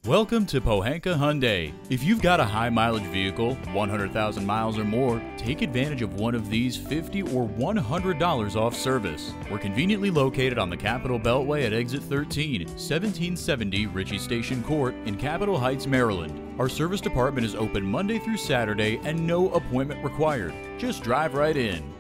Welcome to Pohanka Hyundai. If you've got a high mileage vehicle, 100,000 miles or more, take advantage of one of these $50 or $100 off service. We're conveniently located on the Capitol Beltway at exit 13, 1770 Ritchie Station Court in Capitol Heights, Maryland. Our service department is open Monday through Saturday and no appointment required. Just drive right in.